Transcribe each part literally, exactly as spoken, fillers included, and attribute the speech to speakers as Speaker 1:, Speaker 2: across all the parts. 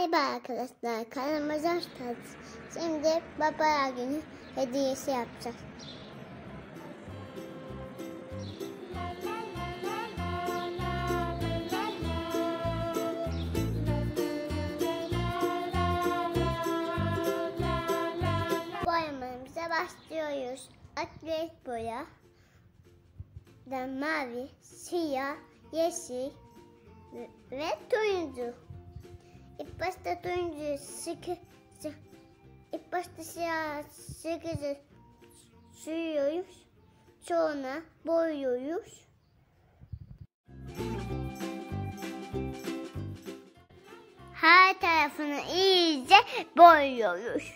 Speaker 1: Merhaba arkadaşlar, kanalımıza hoş geldiniz. Şimdi Baba Günü hediyesi yapacağız. Boyamamıza başlıyoruz. Akrilik boya, da mavi, siyah, yeşil ve turuncu. İlk başta turuncu sıkı, ilk başta siyah sıkıcı sürüyoruz. Sonra boyuyoruz. Her tarafını iyice boyuyoruz.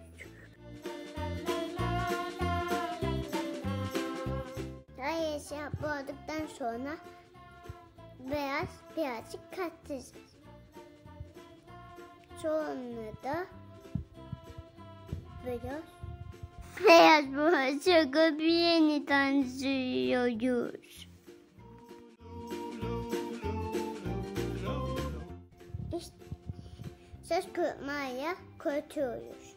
Speaker 1: Her yeşil boyadıktan sonra beyaz birazcık katacağız. Sonra da beyaz beyaz boya çıkıp yeniden sürüyoruz. İşte söz kurutmayla kurutuyoruz.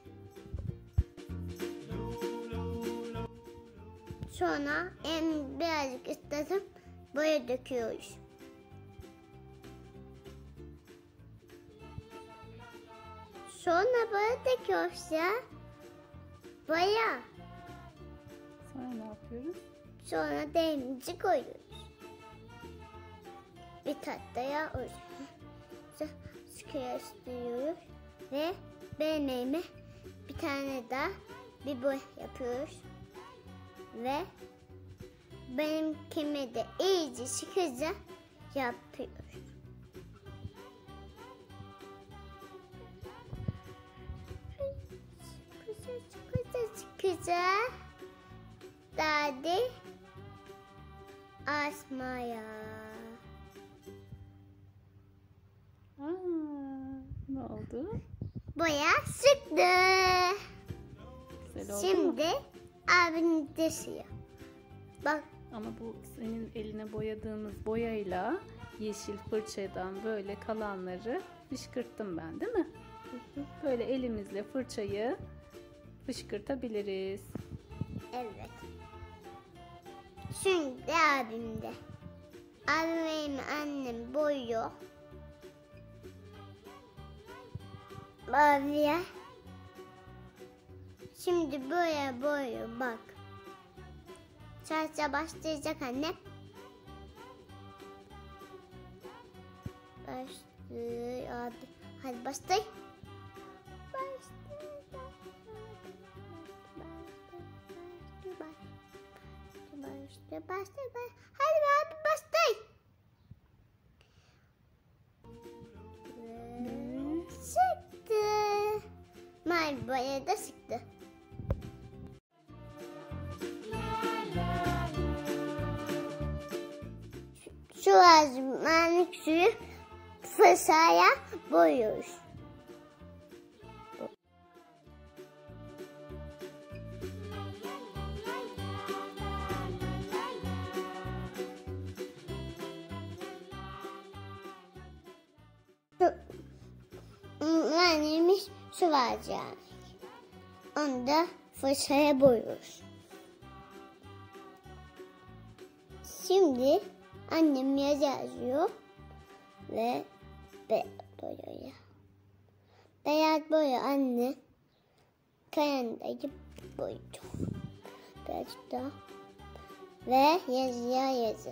Speaker 1: Sonra en birazcık ıslatıp boya döküyoruz. Sonra boya döküyoruz ya. Boya.
Speaker 2: Sonra ne yapıyoruz?
Speaker 1: Sonra demimizi koyuyoruz. Bir tahtaya sıkıştırıyoruz ve benim elime bir tane daha bir boya yapıyoruz. Ve benimkime de iyice sıkıca yapıyoruz. Sıkıca sıkıca derdi asmaya.
Speaker 2: Aa, ne oldu?
Speaker 1: Boya sıktı.
Speaker 2: Güzel oldu
Speaker 1: Şimdi
Speaker 2: mu?
Speaker 1: abinin de siyah. Bak.
Speaker 2: Ama bu senin eline boyadığımız boyayla yeşil fırçadan böyle kalanları fışkırttım ben, değil mi? Böyle elimizle fırçayı fışkırtabiliriz.
Speaker 1: Evet. Şimdi abim de. Abim benim annem boyuyor. Maviye. Şimdi böyle boyuyor bak. Çarşıya başlayacak anne. Başlıyor abi. Hadi başlay. Başlıyor. Başlıyor. Başlıyor. Hadi abi başlay. Sıktı. Mavi boya da sıktı. Şu azmanlık suyu fırsaya boyuyoruz. Annemiz su var yani. Onu da fırsaya boyuyoruz. Şimdi annem yaz yazıyor ve beyaz boyuyor. Beyaz boya anne kalendayı boyuyor. Beyaz da ve yazıya yazı.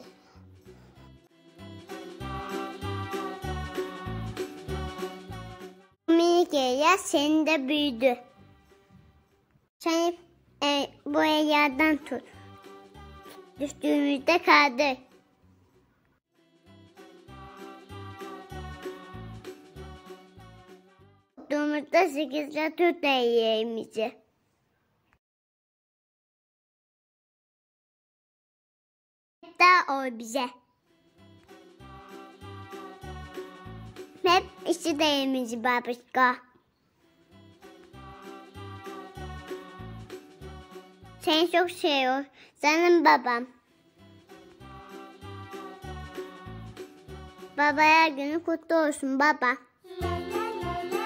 Speaker 1: Minik ya senin de büyüdü. Sen e, boyalardan tut. Düştüğümüzde kaldı. Tuttuğumuzda sekizle tut ellerimizi. Hatta o bize. Hep işi de elimizi babişka. Seni çok seviyorum. Canım babam. Babaya günü kutlu olsun baba.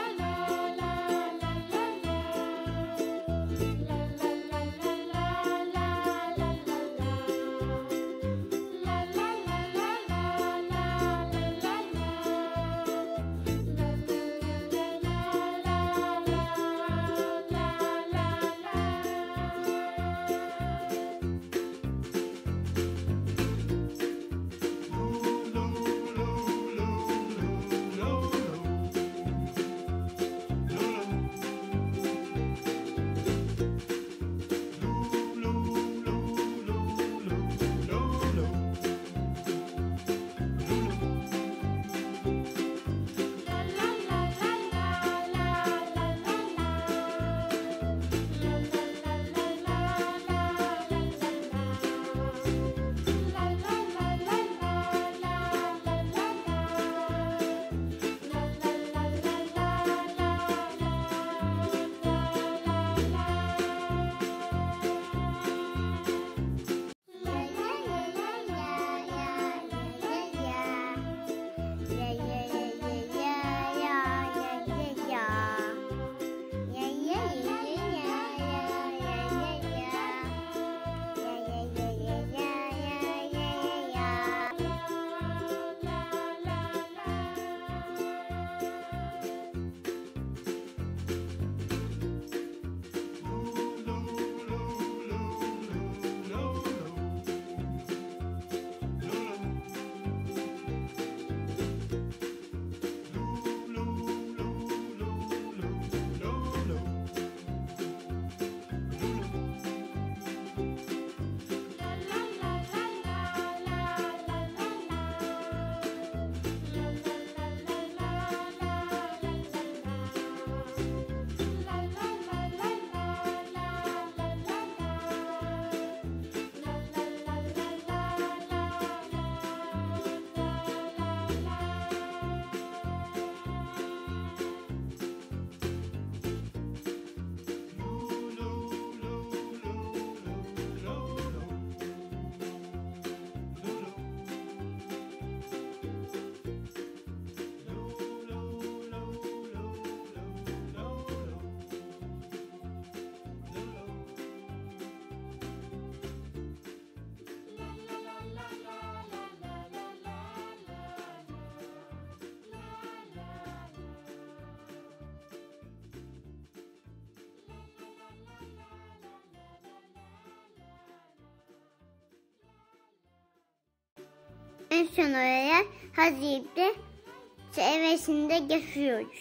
Speaker 1: sonra oraya hazırlayıp de çevresinde geçiyoruz.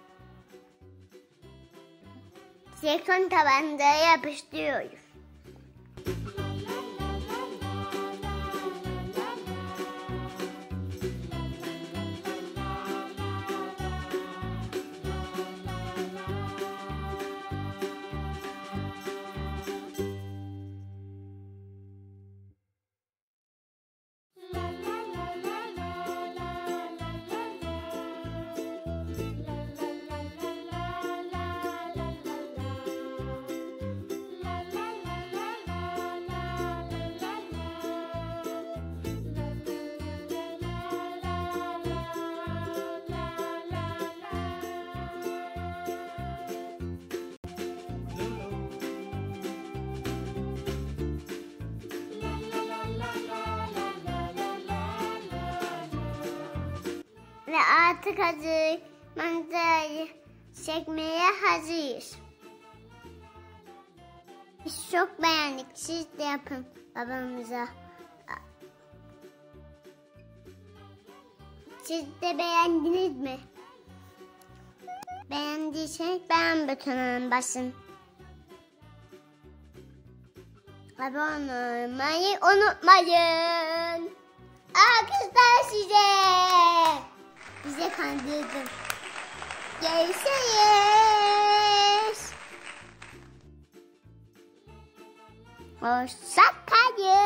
Speaker 1: Silikon tabancaya yapıştırıyoruz. Ve artık hazır. Manzarayı çekmeye hazırız. Biz çok beğendik. Siz de yapın babamıza. Siz de beğendiniz mi? Beğendiyseniz beğen butonuna basın. Abone olmayı unutmayın. Alkışlar size. Bize kandırdın. Görüşürüz. Hoşça kalın.